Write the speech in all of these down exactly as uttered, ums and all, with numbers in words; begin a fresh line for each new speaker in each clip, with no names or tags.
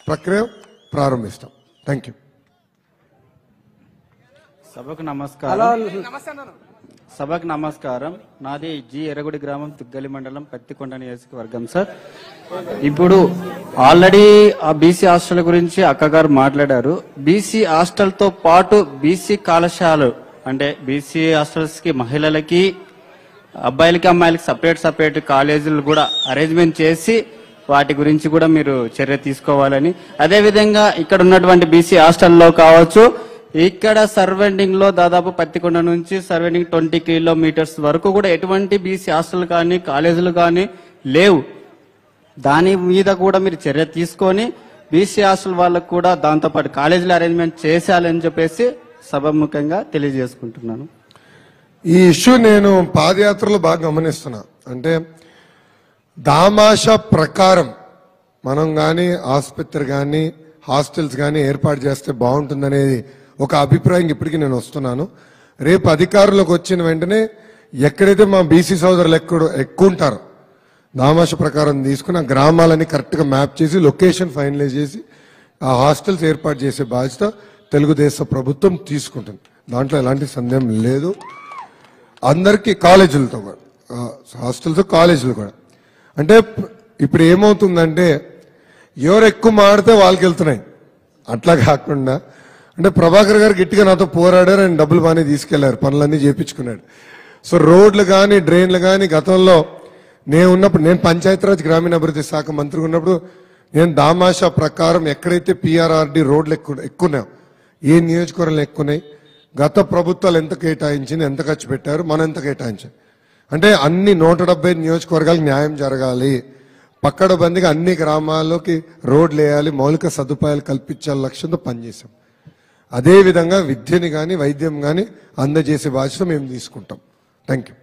ప్రక్రియ ప్రారంభిస్తాం. Thank you.
సభకు నమస్కారం. సభకు నమస్కారం. నాది జి ఎర్రగుడి గ్రామం, తుగ్గలి మండలం, పత్తికొండ నియోజకవర్గం సార్. ఇప్పుడు ఆల్రెడీ ఆ బీసీ హాస్టల్ గురించి అక్కగారు మాట్లాడారు. బీసీ హాస్టల్ తో పాటు బీసీ కళాశాలలు అంటే బీసీ హాస్టల్స్ కి మహిళలకి, అబ్బాయిలకి, అమ్మాయిలకి సపరేట్ సపరేట్ కాలేజీలు కూడా అరేంజ్మెంట్ చేసి వాటి గురించి కూడా మీరు చర్య తీసుకోవాలని, అదేవిధంగా ఇక్కడ ఉన్నటువంటి బీసీ హాస్టల్లో కావచ్చు, ఇక్కడ సర్వెండింగ్ లో దాదాపు పత్తికొండ నుంచి సర్వెండింగ్ ట్వంటీ కిలోమీటర్స్ వరకు కూడా ఎటువంటి బీసీ హాస్టల్ కానీ కాలేజీలు కానీ లేవు. దాని మీద కూడా మీరు చర్య తీసుకొని బీసీ హాస్టల్ వాళ్ళకు కూడా దాంతోపాటు కాలేజీలు అరేంజ్మెంట్ చేశాలని చెప్పేసి సభాముఖంగా తెలియజేసుకుంటున్నాను.
ఈ ఇష్యూ నేను పాదయాత్రలో బాగా గమనిస్తున్నా. అంటే దామాష ప్రకారం మనం కానీ ఆసుపత్రి కానీ హాస్టల్స్ కానీ ఏర్పాటు చేస్తే బాగుంటుందనేది ఒక అభిప్రాయం ఇప్పటికీ నేను వస్తున్నాను. రేపు అధికారంలోకి వచ్చిన వెంటనే ఎక్కడైతే మా బీసీ సోదరులు ఎక్కువ ఎక్కువ ఉంటారో దామాష ప్రకారం తీసుకుని ఆ గ్రామాలని కరెక్ట్గా మ్యాప్ చేసి లొకేషన్ ఫైనలైజ్ చేసి ఆ హాస్టల్స్ ఏర్పాటు చేసే బాధ్యత తెలుగుదేశం ప్రభుత్వం తీసుకుంటుంది. దాంట్లో ఎలాంటి సందేహం లేదు. అందరికీ కాలేజీలతో కూడా, హాస్టల్స్ కాలేజీలు కూడా. అంటే ఇప్పుడు ఏమవుతుందంటే ఎవరు ఎక్కువ మాడితే వాళ్ళకి వెళ్తున్నాయి. అట్లా కాకుండా అంటే ప్రభాకర్ గారు గట్టిగా నాతో పోరాడారు, ఆయన డబ్బులు బాగానే తీసుకెళ్లారు, పనులన్నీ చేపించుకున్నాడు. సో రోడ్లు కానీ డ్రైన్లు కానీ గతంలో నేను ఉన్నప్పుడు, నేను పంచాయతీరాజ్ గ్రామీణాభివృద్ధి శాఖ మంత్రిగా ఉన్నప్పుడు నేను దామాషా ప్రకారం ఎక్కడైతే పిఆర్ఆర్డి రోడ్లు ఎక్కువ ఎక్కున్నాయో, ఏ నియోజకవర్గాలు ఎక్కున్నాయి, గత ప్రభుత్వాలు ఎంత కేటాయించింది, ఎంత ఖర్చు పెట్టారు, మనం ఎంత కేటాయించాం, అంటే అన్ని నూట డెబ్బై నియోజకవర్గాలకు న్యాయం జరగాలి, పక్కడ బందిగా అన్ని గ్రామాల్లోకి రోడ్లు వేయాలి, మౌలిక సదుపాయాలు కల్పించాలి లక్ష్యంతో పనిచేసాం. అదేవిధంగా విద్యని కానీ వైద్యం కానీ అందజేసే బాధ్యత మేము తీసుకుంటాం. Thank you.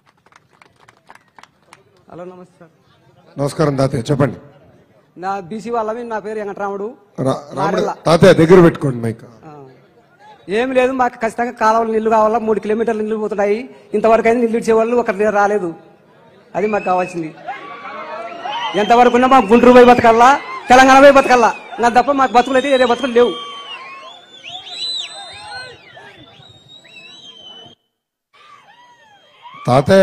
హలో, నమస్కారం.
నమస్కారం తాతయ్య, చెప్పండి.
నా బీసీ వాళ్ళవి, నా పేరు వెంకటరాముడు.
రాముడు తాతయ్య దగ్గర పెట్టుకోండి మైక్.
ఏమి లేదు, మాకు ఖచ్చితంగా కాలువలు నీళ్లు కావాలా, మూడు కిలోమీటర్లు నీళ్లు పోతున్నాయి. ఇంతవరకు అయితే నీళ్లు ఇచ్చేవాళ్ళు ఒకటి రాలేదు. అది మాకు కావాల్సింది. ఎంతవరకు ఉన్నా మాకు గుంటూరు పోయి బతకల్లా, తెలంగాణ పోయి బతకల్లా. నా తప్ప మాకు బతుకులు అయితే ఏదే బతుకులు లేవు.
తాతయ్య,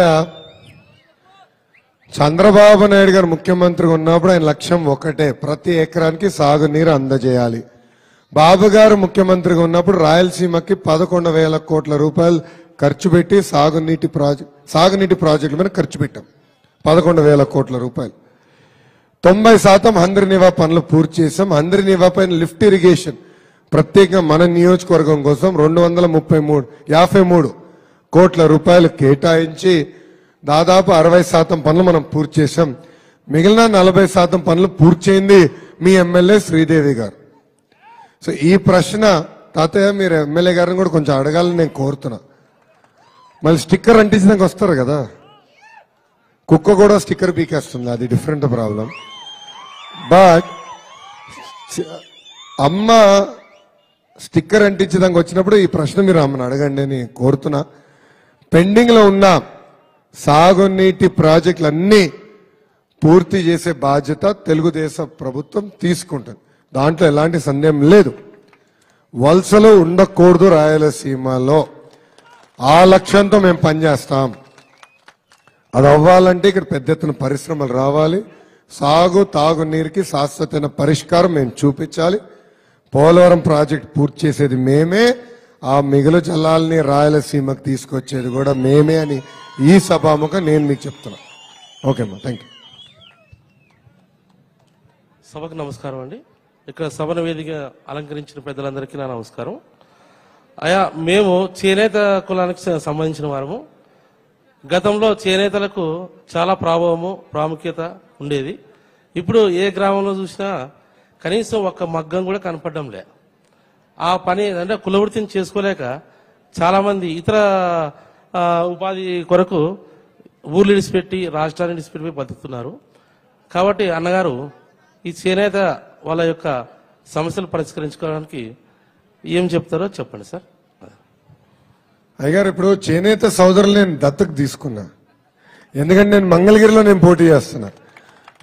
చంద్రబాబు నాయుడు గారు ముఖ్యమంత్రిగా ఉన్నప్పుడు ఆయన లక్ష్యం ఒకటే, ప్రతి ఎకరానికి సాగునీరు అందజేయాలి. బాబు గారు ముఖ్యమంత్రిగా ఉన్నప్పుడు రాయలసీమకి పదకొండు వేల కోట్ల రూపాయలు ఖర్చు పెట్టి సాగునీటి ప్రాజెక్ట్ సాగునీటి ప్రాజెక్టుల మీద ఖర్చు పెట్టాం. పదకొండు వేల కోట్ల రూపాయలు. తొంభై శాతం హంద్రినివా పనులు పూర్తి చేశాం. హంద్రినివా పైన లిఫ్ట్ ఇరిగేషన్ ప్రత్యేకంగా మన నియోజకవర్గం కోసం రెండు వందల ముప్పై మూడు యాభై మూడు కోట్ల రూపాయలు కేటాయించి దాదాపు అరవై శాతం పనులు మనం పూర్తి చేశాం. మిగిలిన నలభై శాతం పనులు పూర్తి చేయింది మీ ఎమ్మెల్యే శ్రీదేవి గారు. సో ఈ ప్రశ్న తాతయ్య మీరు ఎమ్మెల్యే గారిని కూడా కొంచెం అడగాలని నేను కోరుతున్నా. మళ్ళీ స్టిక్కర్ అంటించినాక వస్తారు కదా, కుక్క కూడా స్టిక్కర్ పీకేస్తుంది, అది డిఫరెంట్ ప్రాబ్లం. బట్ అమ్మ స్టిక్కర్ అంటించడానికి వచ్చినప్పుడు ఈ ప్రశ్న మీరు అమ్మని అడగండి అని కోరుతున్నా. పెండింగ్ లో ఉన్న సాగునీటి ప్రాజెక్టులన్నీ పూర్తి చేసే బాధ్యత తెలుగుదేశం ప్రభుత్వం తీసుకుంటుంది. దాంట్లో ఎలాంటి సందేహం లేదు. వలసలు ఉండకూడదు రాయలసీమలో, ఆ లక్ష్యంతో మేము పనిచేస్తాం. అది అవ్వాలంటే ఇక్కడ పెద్ద ఎత్తున పరిశ్రమలు రావాలి. సాగు తాగునీరుకి శాశ్వతమైన పరిష్కారం మేము చూపించాలి. పోలవరం ప్రాజెక్ట్ పూర్తి చేసేది మేమే, ఆ మిగులు జలాల్ని రాయలసీమకు తీసుకొచ్చేది కూడా మేమే అని ఈ సభాముఖం నేను మీకు చెప్తున్నా. ఓకేమ్మా, థ్యాంక్ యూ.
సభకు నమస్కారం అండి. ఇక్కడ సభను వేదిక అలంకరించిన పెద్దలందరికీ నా నమస్కారం. అయా, మేము చేనేత కులానికి సంబంధించిన వారము. గతంలో చేనేతలకు చాలా ప్రభావము ప్రాముఖ్యత ఉండేది. ఇప్పుడు ఏ గ్రామంలో చూసినా కనీసం ఒక్క మగ్గం కూడా కనపడడం లే. ఆ పని అంటే కులవృత్తిని చేసుకోలేక చాలామంది ఇతర ఉపాధి కొరకు ఊర్లు విడిచిపెట్టి రాష్ట్రాన్ని విడిచిపెట్టి బతుకుతున్నారు. కాబట్టి అన్నగారు ఈ చేనేత వాళ్ళ యొక్క సమస్యలు పరిష్కరించుకోవడానికి ఏం చెప్తారో చెప్పండి సార్.
అయ్యగారు, ఇప్పుడు చేనేత సోదరులు నేను దత్తకు తీసుకున్నా, ఎందుకంటే నేను మంగళగిరిలో నేను పోటీ చేస్తున్నా.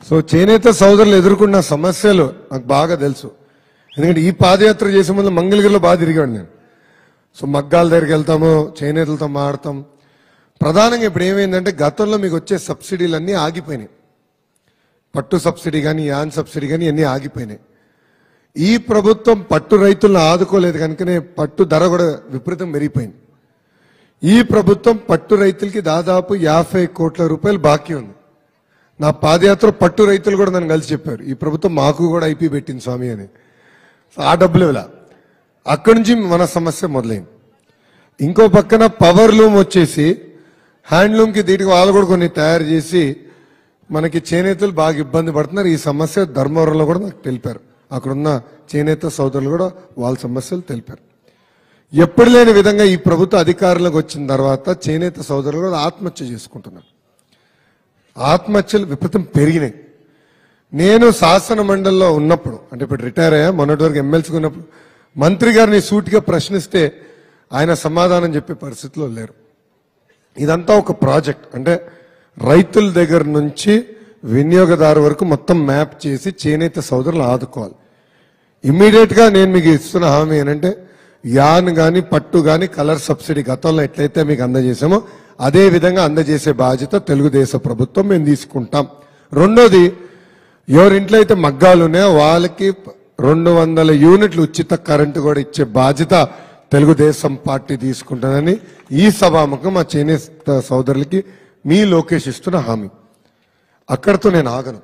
సో చేనేత సోదరులు ఎదుర్కొన్న సమస్యలు నాకు బాగా తెలుసు. ఎందుకంటే ఈ పాదయాత్ర చేసే ముందు మంగళగిరిలో బాగా తిరిగాడు నేను. సో మగ్గాల దగ్గరికి వెళ్తాము, చేనేతలతో మాడతాం. ప్రధానంగా ఇప్పుడు ఏమైందంటే గతంలో మీకు వచ్చే సబ్సిడీలన్నీ ఆగిపోయినాయి. పట్టు సబ్సిడీ కానీ యాన్ సబ్సిడీ కానీ అన్నీ ఆగిపోయినాయి. ఈ ప్రభుత్వం పట్టు రైతులను ఆదుకోలేదు కనుకనే పట్టు ధర కూడా విపరీతం పెరిగిపోయింది. ఈ ప్రభుత్వం పట్టు రైతులకి దాదాపు యాభై కోట్ల రూపాయలు బాకీ ఉంది. నా పాదయాత్ర పట్టు రైతులు కూడా నన్ను కలిసి చెప్పారు, ఈ ప్రభుత్వం మాకు కూడా ఐపీ పెట్టింది స్వామి అని. ఆ డబ్బులు ఇలా అక్కడి నుంచి మన సమస్య మొదలైంది. ఇంకో పక్కన పవర్ లూమ్ వచ్చేసి హ్యాండ్లూమ్కి దీటికి వాళ్ళు కూడా కొన్ని తయారు చేసి మనకి చేనేతలు బాగా ఇబ్బంది పడుతున్నారు. ఈ సమస్య ధర్మవరంలో కూడా నాకు తెలిపారు. అక్కడున్న చేనేత సోదరులు కూడా వాళ్ళ సమస్యలు తెలిపారు. ఎప్పుడు లేని విధంగా ఈ ప్రభుత్వ అధికారంలోకి వచ్చిన తర్వాత చేనేత సోదరులు కూడా ఆత్మహత్య చేసుకుంటున్నారు. ఆత్మహత్యలు విపరీతం పెరిగినాయి. నేను శాసన మండలిలో ఉన్నప్పుడు, అంటే ఇప్పుడు రిటైర్ అయ్యా, మొన్నటి వరకు ఎమ్మెల్సీగా ఉన్నప్పుడు మంత్రి గారిని సూటిగా ప్రశ్నిస్తే ఆయన సమాధానం చెప్పే పరిస్థితిలో లేరు. ఇదంతా ఒక ప్రాజెక్ట్, అంటే రైతుల దగ్గర నుంచి వినియోగదారు వరకు మొత్తం మ్యాప్ చేసి చేనేత సోదరులు ఆదుకోవాలి. ఇమ్మీడియట్ గా నేను మీకు ఇస్తున్న హామీ ఏంటంటే యాన్ గాని పట్టు గాని కలర్ సబ్సిడీ గతంలో ఎట్లయితే మీకు అందజేసామో అదే విధంగా అందజేసే బాధ్యత తెలుగుదేశం ప్రభుత్వం మేము తీసుకుంటాం. రెండోది, ఎవరింట్లో అయితే మగ్గాలు ఉన్నాయో వాళ్ళకి రెండు వందల యూనిట్లు ఉచిత కరెంటు కూడా ఇచ్చే బాధ్యత తెలుగుదేశం పార్టీ తీసుకుంటానని ఈ సభాముఖం మా చేనేత సోదరులకి మీ లోకేష్ ఇస్తున్న హామీ. అక్కడితో నేను ఆగను.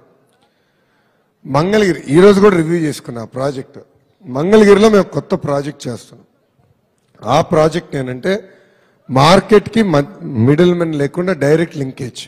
మంగళగిరి ఈ రోజు కూడా రివ్యూ చేసుకున్నా ప్రాజెక్ట్. మంగళగిరిలో మేము కొత్త ప్రాజెక్ట్ చేస్తున్నాం. ఆ ప్రాజెక్ట్ ఏంటంటే మార్కెట్కి మిడిల్ మెన్ లేకుండా డైరెక్ట్ లింకేజ్,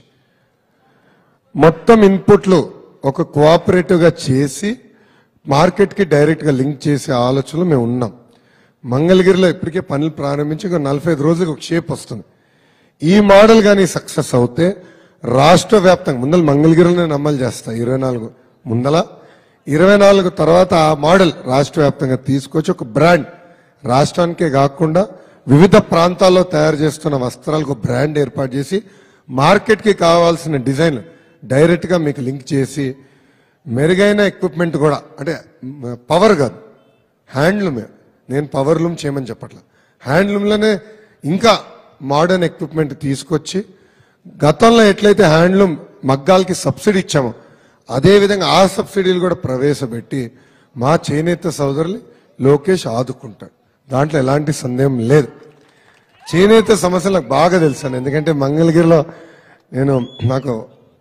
మొత్తం ఇన్పుట్లు ఒక కోఆపరేటివ్గా చేసి మార్కెట్కి డైరెక్ట్గా లింక్ చేసే ఆలోచనలో మేము ఉన్నాం. మంగళగిరిలో ఇప్పటికే పనులు ప్రారంభించి ఒక నలభై ఐదు రోజులకు ఒక షేప్ వస్తుంది. ఈ మోడల్ కానీ సక్సెస్ అవుతే రాష్ట్ర వ్యాప్తంగా ముందల మంగళగిరిలో నేను అమలు చేస్తా. ఇరవై నాలుగు ముందల ఇరవై నాలుగు తర్వాత ఆ మోడల్ రాష్ట్ర వ్యాప్తంగా తీసుకొచ్చి ఒక బ్రాండ్, రాష్ట్రానికే కాకుండా వివిధ ప్రాంతాల్లో తయారు చేస్తున్న వస్త్రాలకు బ్రాండ్ ఏర్పాటు చేసి మార్కెట్కి కావాల్సిన డిజైన్ డైరెక్ట్గా మీకు లింక్ చేసి మెరుగైన ఎక్విప్మెంట్ కూడా, అంటే పవర్ కాదు హ్యాండ్లూమే, నేను పవర్ లూమ్ చేయమని చెప్పట్లా, హ్యాండ్లూమ్లోనే ఇంకా మోడర్న్ ఎక్విప్మెంట్ తీసుకొచ్చి గతంలో ఎట్లయితే హ్యాండ్లూమ్ మగ్గాలకి సబ్సిడీ ఇచ్చామో అదేవిధంగా ఆ సబ్సిడీలు కూడా ప్రవేశపెట్టి మా చేనేత సోదరులు లోకేష్ ఆదుకుంటాడు. దాంట్లో ఎలాంటి సందేహం లేదు. చేనేత సమస్యలు నాకు బాగా తెలుసాను, ఎందుకంటే మంగళగిరిలో నేను నాకు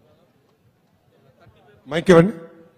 మైక్ ఇవ్వండి.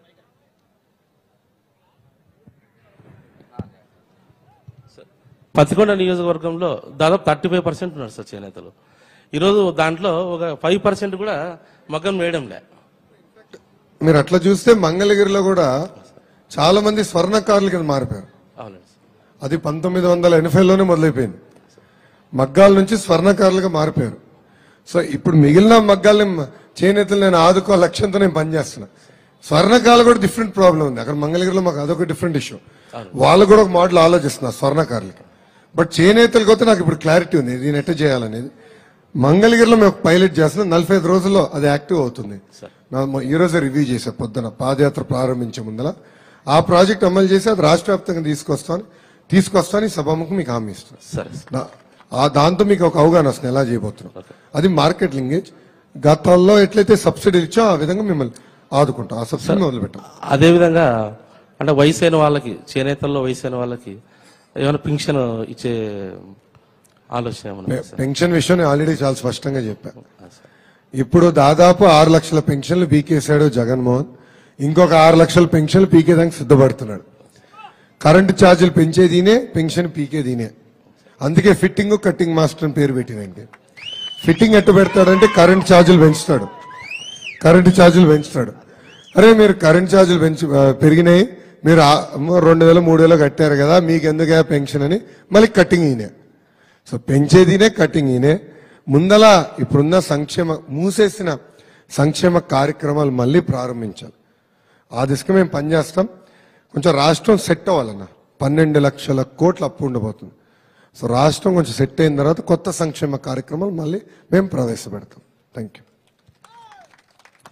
పత్తికొండ నియోజకవర్గంలో దాదాపు థర్టీ ఫైవ్ పర్సెంట్ ఉన్నారు సార్ చేనేతలు. ఈరోజు దాంట్లో ఒక ఫైవ్ పర్సెంట్ కూడా మగ్గం వేయడం లే.
మీరు అట్లా చూస్తే మంగళగిరిలో కూడా చాలా మంది స్వర్ణకారుల కింద మారిపోయారు. అది పంతొమ్మిది వందల ఎనభైలోనే మొదలైపోయింది. మగ్గాల నుంచి స్వర్ణకారులుగా మారిపోయారు. సో ఇప్పుడు మిగిలిన మగ్గాలని చేనేతలు నేను ఆదుకో లక్ష్యంతో నేను పనిచేస్తున్నా. స్వర్ణకారులు కూడా డిఫరెంట్ ప్రాబ్లం ఉంది. అక్కడ మంగళగిరిలో మాకు అదొక డిఫరెంట్ ఇష్యూ. వాళ్ళు కూడా ఒక మోడల్ ఆలోచిస్తున్నారు స్వర్ణకారులకి. బట్ చేనేతలకు అయితే నాకు ఇప్పుడు క్లారిటీ ఉంది దీన్ని ఎట్లా చేయాలనేది. మంగళగిరిలో మేము పైలట్ చేస్తున్నాం. నలభై ఐదు రోజుల్లో అది యాక్టివ్ అవుతుంది. ఈ రోజే రివ్యూ చేసా పొద్దున పాదయాత్ర ప్రారంభించే ముందర. ఆ ప్రాజెక్ట్ అమలు చేసి అది రాష్ట్ర వ్యాప్తంగా తీసుకొస్తాను తీసుకొస్తాను ఈ సభాముఖం మీకు హామీ ఇస్తున్నాను. దాంతో మీకు ఒక అవగాహన వస్తుంది ఎలా చేయబోతున్నాం. అది మార్కెట్ లింకేజ్. గతంలో ఎట్లయితే సబ్సిడీ ఇచ్చో ఆ విధంగా మిమ్మల్ని ఆదుకుంటాం. ఆ సబ్సిడీ మొదలు పెట్టాం.
అదేవిధంగా అంటే వయసు అయిన వాళ్ళకి, చేనేతల్లో వయసు అయిన వాళ్ళకి ఏమైనా పెన్షన్ ఇచ్చే ఆలోచన ఏమన్నా?
పెన్షన్ విషయం నేను ఆల్రెడీ చాలా స్పష్టంగా చెప్పాను. ఇప్పుడు దాదాపు ఆరు లక్షల పెన్షన్లు పీకేశాడు జగన్మోహన్. ఇంకొక ఆరు లక్షల పెన్షన్లు పీకేదానికి సిద్ధపడుతున్నాడు. కరెంటు ఛార్జీలు పెంచేదీనే, పెన్షన్ పీకేదీనే. అందుకే ఫిట్టింగ్ కట్టింగ్ మాస్టర్ అని పేరు పెట్టినండి. ఫిట్టింగ్ ఎట్టు పెడతాడంటే కరెంట్ ఛార్జీలు పెంచుతాడు, కరెంటు ఛార్జీలు పెంచుతాడు. అరే మీరు కరెంట్ ఛార్జీలు పెంచి పెరిగినాయి, మీరు రెండు వేలు మూడు వేలు కట్టారు కదా, మీకు ఎందుకు పెన్షన్ అని మళ్ళీ కట్టింగ్ ఈయనే. సో పెంచేదినే, కట్టింగ్ ఈయనే. ముందల ఇప్పుడున్న సంక్షేమ మూసేసిన సంక్షేమ కార్యక్రమాలు మళ్ళీ ప్రారంభించాలి. ఆ దిశగా మేము పనిచేస్తాం. కొంచెం రాష్ట్రం సెట్ అవ్వాలన్న. పన్నెండు లక్షల కోట్ల అప్పు ఉండబోతుంది. సో రాష్ట్రం కొంచెం సెట్ అయిన తర్వాత కొత్త సంక్షేమ కార్యక్రమాలు మళ్ళీ మేము ప్రవేశపెడతాం. Thank you.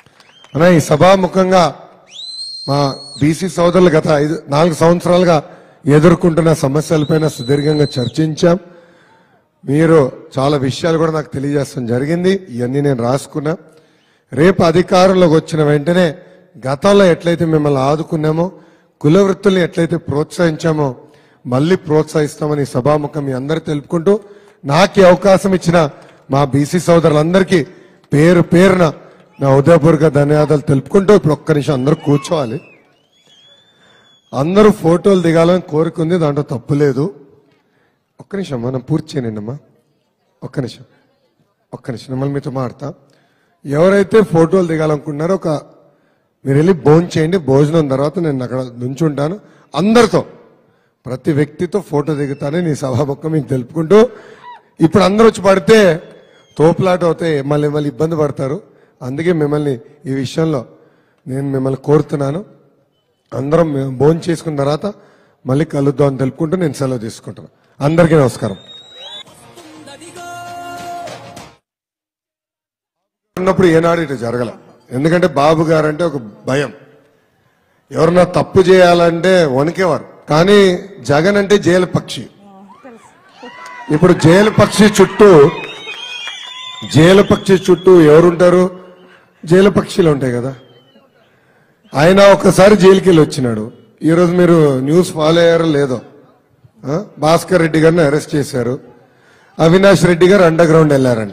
అలా ఈ సభాముఖంగా మా బీసీ సోదరులు గత ఐదు నాలుగు సంవత్సరాలుగా ఎదుర్కొంటున్న సమస్యలపైన సుదీర్ఘంగా చర్చించాం. మీరు చాలా విషయాలు కూడా నాకు తెలియజేస్తాం జరిగింది. ఇవన్నీ నేను రాసుకున్నా. రేపు అధికారంలోకి వచ్చిన వెంటనే గతంలో ఎట్లయితే మిమ్మల్ని ఆదుకున్నామో, కుల వృత్తుల్ని ఎట్లయితే ప్రోత్సహించామో మళ్ళీ ప్రోత్సహిస్తామని సభాముఖం మీ అందరూ తెలుపుకుంటూ, నాకు అవకాశం ఇచ్చిన మా బీసీ సోదరులందరికీ పేరు పేరున నా ఉదయపూర్వక ధన్యవాదాలు తెలుపుకుంటూ, ఇప్పుడు ఒక్క నిమిషం అందరూ కూర్చోవాలి. అందరూ ఫోటోలు దిగాలని కోరుకుంది, దాంట్లో తప్పు లేదు. ఒక్క నిమిషం మనం పూర్తి చేయనండి అమ్మా. ఒక్క నిమిషం ఒక్క నిమిషం మళ్ళీ మీతో మాడతా. ఎవరైతే ఫోటోలు దిగాలనుకుంటున్నారో ఒక మీరు వెళ్ళి భోజనం చేయండి. భోజనం తర్వాత నేను అక్కడ నుంచుంటాను. అందరితో ప్రతి వ్యక్తితో ఫోటో దిగుతానని నీ సభాముఖం మీకు తెలుపుకుంటూ, ఇప్పుడు అందరూ వచ్చి పడితే తోపులాట అవుతాయి, మళ్ళీ మళ్ళీ ఇబ్బంది పడతారు. అందుకే మిమ్మల్ని ఈ విషయంలో నేను మిమ్మల్ని కోరుతున్నాను. అందరం భోజనం చేసుకున్న తర్వాత మళ్ళీ కలుద్దాం అని తెలుపుకుంటూ నేను సెలవు తీసుకుంటాను. అందరికీ నమస్కారం. ఉన్నప్పుడు ఏనాడు ఇటు జరగల. ఎందుకంటే బాబు గారు అంటే ఒక భయం, ఎవరన్నా తప్పు చేయాలంటే వణికేవారు. కానీ జగన్ అంటే జైలు పక్షి. ఇప్పుడు జైలు పక్షి చుట్టూ జైలు పక్షి చుట్టూ ఎవరుంటారు? జైలు పక్షులు ఉంటాయి కదా. ఆయన ఒకసారి జైలుకి వెళ్ళి వచ్చినాడు. ఈరోజు మీరు న్యూస్ ఫాలో అయ్యారో లేదో, భాస్కర్ రెడ్డి గారిని అరెస్ట్ చేశారు. అవినాష్ రెడ్డి గారు అండర్ గ్రౌండ్ వెళ్ళారంట.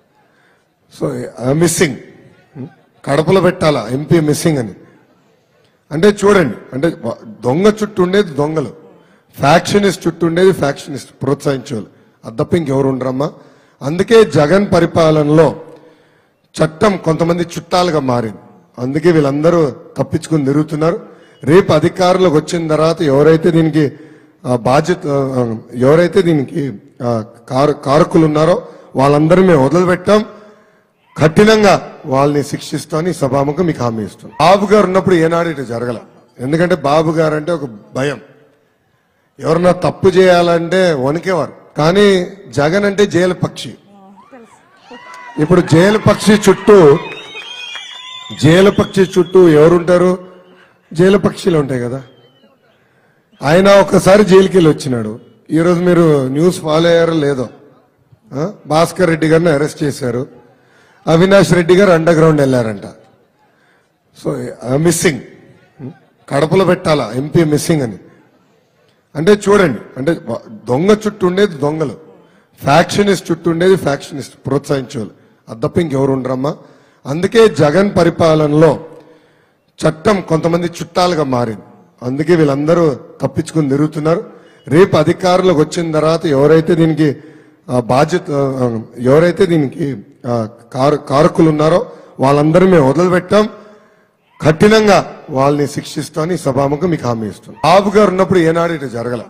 సో మిస్సింగ్, కడపలో పెట్టాలా ఎంపీ మిస్సింగ్ అని. అంటే చూడండి, అంటే దొంగ చుట్టూ ఉండేది దొంగలు, ఫ్యాక్షనిస్ట్ చుట్టూ ఉండేది ఫ్యాక్షనిస్ట్ ప్రోత్సహించేవాళ్ళు. అది తప్ప ఇంకెవరు ఉండరమ్మా. అందుకే జగన్ పరిపాలనలో చట్టం కొంతమంది చుట్టాలుగా మారింది. అందుకే వీళ్ళందరూ తప్పించుకుని తిరుగుతున్నారు. రేపు అధికారంలోకి వచ్చిన తర్వాత ఎవరైతే దీనికి బాధ్యత ఎవరైతే దీనికి కారకులు ఉన్నారో వాళ్ళందరూ మేము వదిలిపెట్టాం. కఠినంగా వాళ్ళని శిక్షిస్తామని సభాముఖం మీకు హామీ ఇస్తాం. బాబు గారు ఉన్నప్పుడు ఏనాడు ఇటు జరగల. ఎందుకంటే బాబు గారు అంటే ఒక భయం, ఎవరన్నా తప్పు చేయాలంటే వణికేవారు. కానీ జగన్ అంటే జైలు పక్షి. ఇప్పుడు జైలు పక్షి చుట్టూ జైలు పక్షి చుట్టూ ఎవరుంటారు? జైలు పక్షులు ఉంటాయి కదా. ఆయన ఒకసారి జైలుకి వెళ్ళి వచ్చినాడు. ఈరోజు మీరు న్యూస్ ఫాలో అయ్యారో లేదో, భాస్కర్ రెడ్డి గారిని అరెస్ట్ చేశారు. అవినాష్ రెడ్డి గారు అండర్ గ్రౌండ్ వెళ్ళారంట. సో మిస్సింగ్, కడపలో పెట్టాలా ఎంపీ మిస్సింగ్ అని. అంటే చూడండి, అంటే దొంగ చుట్టూ ఉండేది దొంగలు, ఫ్యాక్షనిస్ట్ చుట్టూ ఉండేది ఫ్యాక్షనిస్ట్ ప్రోత్సహించేవాళ్ళు. అది తప్ప ఇంకెవరు ఉండరమ్మా. అందుకే జగన్ పరిపాలనలో చట్టం కొంతమంది చుట్టాలుగా మారింది. అందుకే వీళ్ళందరూ తప్పించుకుని తిరుగుతున్నారు. రేపు అధికారంలోకి వచ్చిన తర్వాత ఎవరైతే దీనికి బాధ్యత ఎవరైతే దీనికి కారకులు ఉన్నారో వాళ్ళందరూ మేము వదిలిపెట్టాం. కఠినంగా వాళ్ళని శిక్షిస్తామని సభాముఖం మీకు హామీ ఇస్తాం. బాబు గారు ఉన్నప్పుడు ఏనాడు ఇటు జరగల.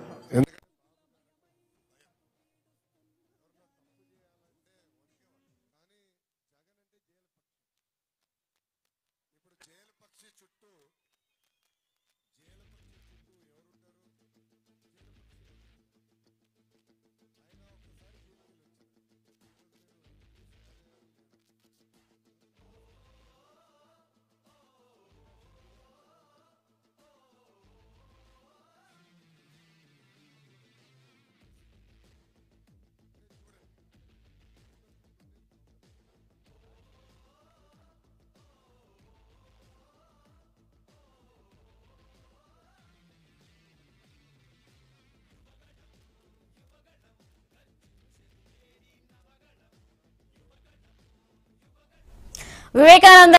వివేకానంద